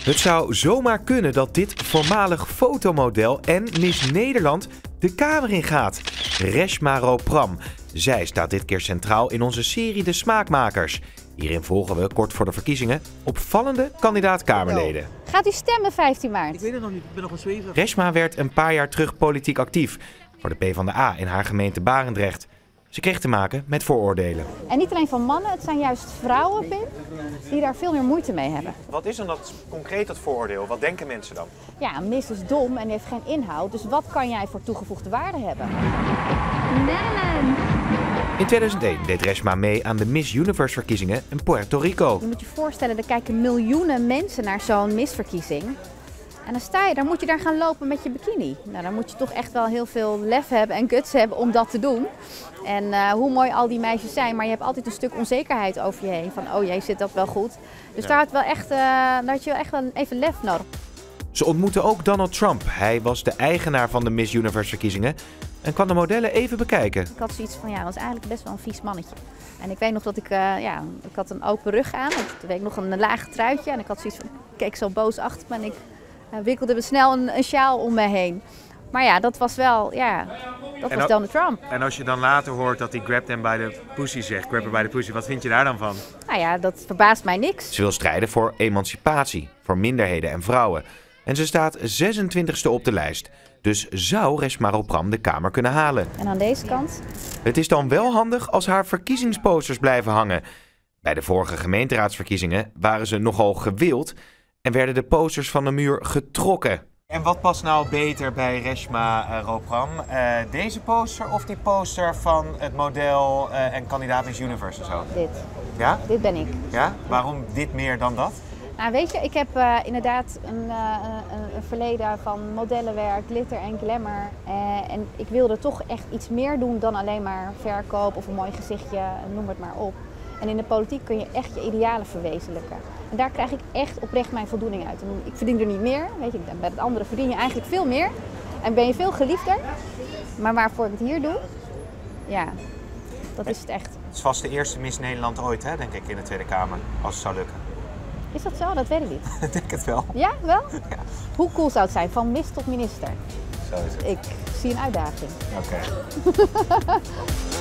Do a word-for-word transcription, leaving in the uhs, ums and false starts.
Het zou zomaar kunnen dat dit voormalig fotomodel en Miss Nederland de Kamer in gaat. Reshma Ropram. Zij staat dit keer centraal in onze serie De Smaakmakers. Hierin volgen we kort voor de verkiezingen opvallende kandidaat-Kamerleden. Gaat u stemmen vijftien maart? Ik weet het nog niet, ik ben nog een zwever. Reshma werd een paar jaar terug politiek actief voor de PvdA in haar gemeente Barendrecht. Ze kreeg te maken met vooroordelen. En niet alleen van mannen, het zijn juist vrouwen, Pim, die daar veel meer moeite mee hebben. Wat is dan dat concreet dat vooroordeel? Wat denken mensen dan? Ja, een mis is dom en heeft geen inhoud, dus wat kan jij voor toegevoegde waarde hebben? In tweeduizend één deed Reshma mee aan de Miss Universe verkiezingen in Puerto Rico. Je moet je voorstellen, er kijken miljoenen mensen naar zo'n misverkiezing. En dan sta je, dan moet je daar gaan lopen met je bikini. Nou, dan moet je toch echt wel heel veel lef hebben en guts hebben om dat te doen. En uh, hoe mooi al die meisjes zijn, maar je hebt altijd een stuk onzekerheid over je heen. Van, oh jee, zit dat wel goed? Dus ja. daar, had wel echt, uh, daar had je wel echt wel even lef nodig. Ze ontmoette ook Donald Trump. Hij was de eigenaar van de Miss Universe verkiezingen en kwam de modellen even bekijken. Ik had zoiets van, ja, dat was eigenlijk best wel een vies mannetje. En ik weet nog dat ik, uh, ja, ik had een open rug aan. Toen weet ik nog een laag truitje en ik had zoiets van, ik keek zo boos achter me en ik uh, wikkelde me snel een, een sjaal om me heen. Maar ja, dat was wel, ja, dat was Donald Trump. En als je dan later hoort dat hij grabbed hem bij de pussy zegt, grab her bij de pussy, wat vind je daar dan van? Nou ja, dat verbaast mij niks. Ze wil strijden voor emancipatie, voor minderheden en vrouwen. En ze staat zesentwintigste op de lijst. Dus zou Reshma Ropram de Kamer kunnen halen. En aan deze kant? Het is dan wel handig als haar verkiezingsposters blijven hangen. Bij de vorige gemeenteraadsverkiezingen waren ze nogal gewild en werden de posters van de muur getrokken. En wat past nou beter bij Reshma uh, Ropram? Uh, deze poster of die poster van het model uh, en kandidaat Miss Universe en zo? Dit. Ja? Dit ben ik. Ja? Waarom dit meer dan dat? Nou weet je, ik heb uh, inderdaad een, uh, een, een verleden van modellenwerk, glitter en glamour. Uh, en ik wilde toch echt iets meer doen dan alleen maar verkoop of een mooi gezichtje, noem het maar op. En in de politiek kun je echt je idealen verwezenlijken. En daar krijg ik echt oprecht mijn voldoening uit. En ik verdien er niet meer, weet je, bij het andere verdien je eigenlijk veel meer. En ben je veel geliefder. Maar waarvoor ik het hier doe, ja, dat is het echt. Het is vast de eerste Miss Nederland ooit, hè, denk ik, in de Tweede Kamer, als het zou lukken. Is dat zo? Dat weet ik niet. Ik denk het wel. Ja, wel? Ja. Hoe cool zou het zijn? Van mis tot minister. Zo is het. Ik zie een uitdaging. Oké. Okay.